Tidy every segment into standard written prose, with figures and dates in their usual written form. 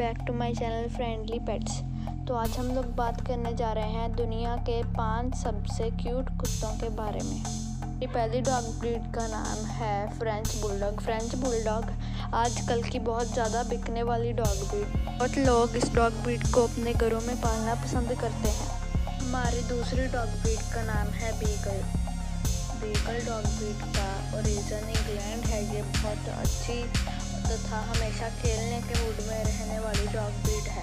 Back to my channel friendly pets. तो आज हम लोग बात करने जा रहे हैं दुनिया के 5 सबसे क्यूट कुत्तों के बारे में। ये पहली डॉग ब्रीड का नाम है फ्रेंच बुलडॉग। फ्रेंच बुलडॉग आजकल की बहुत ज़्यादा बिकने वाली डॉग ब्रीड। बहुत लोग इस डॉग ब्रीड को अपने घरों में पालना पसंद करते हैं। हमारी दूसरी डॉग ब्रीड का नाम है बीगल। बीगल डॉग ब्रीड का ओरिजिन इंग्लैंड है। ये बहुत अच्छी तथा हमेशा खेलने के मूड में रहने वाली डॉग ब्रीड है।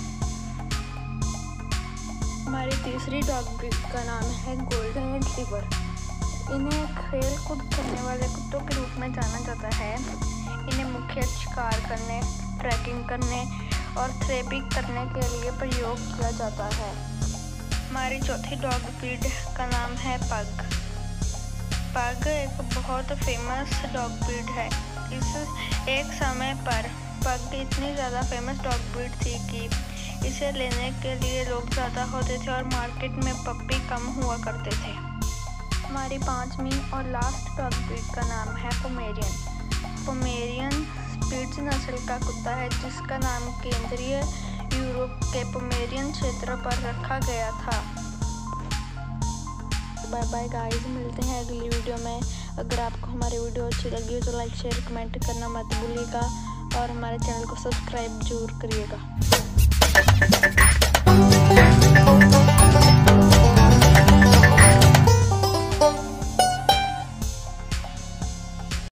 हमारी तीसरी डॉग ब्रीड का नाम है गोल्डन रिट्रीवर। इन्हें खेल कूद करने वाले कुत्तों के रूप में जाना जाता है। इन्हें मुख्य शिकार करने, ट्रैकिंग करने और थेरेपी करने के लिए प्रयोग किया जाता है। हमारी चौथी डॉग ब्रीड का नाम है पग। पग एक बहुत फेमस डॉग ब्रीड है। इस एक समय पर पग इतनी ज़्यादा फेमस डॉग ब्रीड थी कि इसे लेने के लिए लोग ज़्यादा होते थे और मार्केट में पप्पी कम हुआ करते थे। हमारी 5वीं और लास्ट डॉग ब्रीड का नाम है पोमेरियन। पोमेरियन स्पिट्ज नस्ल का कुत्ता है जिसका नाम केंद्रीय यूरोप के पोमेरियन क्षेत्र पर रखा गया था। बाय बाय गाइस, मिलते हैं अगली वीडियो में। अगर आपको हमारी वीडियो अच्छी लगी हो तो लाइक शेयर कमेंट करना मत भूलिएगा और हमारे चैनल को सब्सक्राइब जरूर करिएगा।